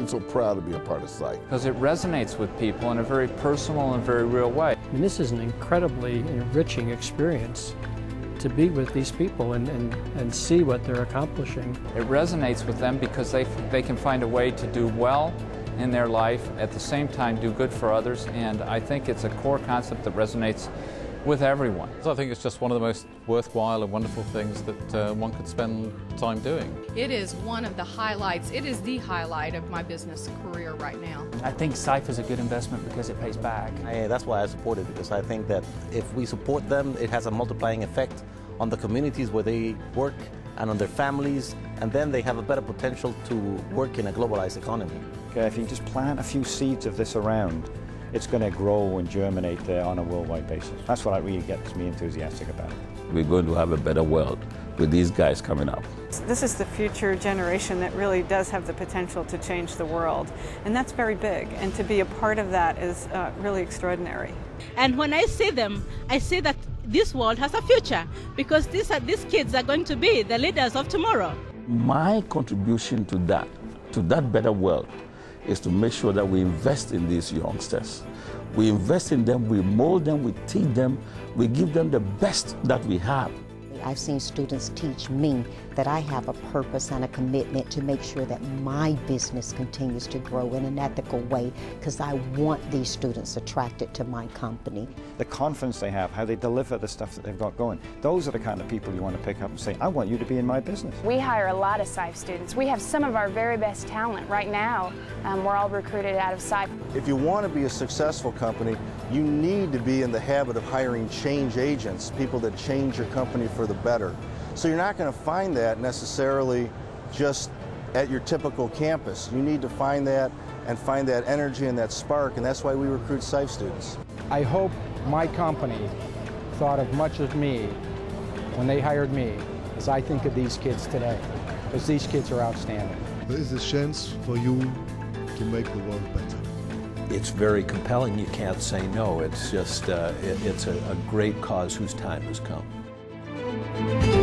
I'm so proud to be a part of SAIF. Because it resonates with people in a very personal and very real way. I mean, this is an incredibly enriching experience to be with these people and see what they're accomplishing. It resonates with them because they can find a way to do well in their life, at the same time do good for others, and I think it's a core concept that resonates with everyone. So I think it's just one of the most worthwhile and wonderful things that one could spend time doing. It is one of the highlights. It is the highlight of my business career right now. I think SAIF is a good investment because it pays back. That's why I support it, because I think that if we support them, it has a multiplying effect on the communities where they work and on their families, and then they have a better potential to work in a globalized economy. Okay, if you just plant a few seeds of this around, it's going to grow and germinate there on a worldwide basis. That's what really gets me enthusiastic about it. We're going to have a better world with these guys coming up. This is the future generation that really does have the potential to change the world, and that's very big, and to be a part of that is really extraordinary. And when I see them, I see that this world has a future, because these kids are going to be the leaders of tomorrow. My contribution to that better world, is to make sure that we invest in these youngsters. We invest in them, we mold them, we teach them, we give them the best that we have. I've seen students teach me that I have a purpose and a commitment to make sure that my business continues to grow in an ethical way, because I want these students attracted to my company. The confidence they have, how they deliver the stuff that they've got going, those are the kind of people you want to pick up and say, I want you to be in my business. We hire a lot of SAIF students. We have some of our very best talent right now. We're all recruited out of SAIF. If you want to be a successful company, you need to be in the habit of hiring change agents, people that change your company for the better. So you're not going to find that necessarily just at your typical campus. You need to find that and find that energy and that spark, and that's why we recruit SAIF students. I hope my company thought as much of me when they hired me as I think of these kids today, because these kids are outstanding. There is a chance for you to make the world better. It's very compelling. You can't say no. It's just, it's a great cause whose time has come.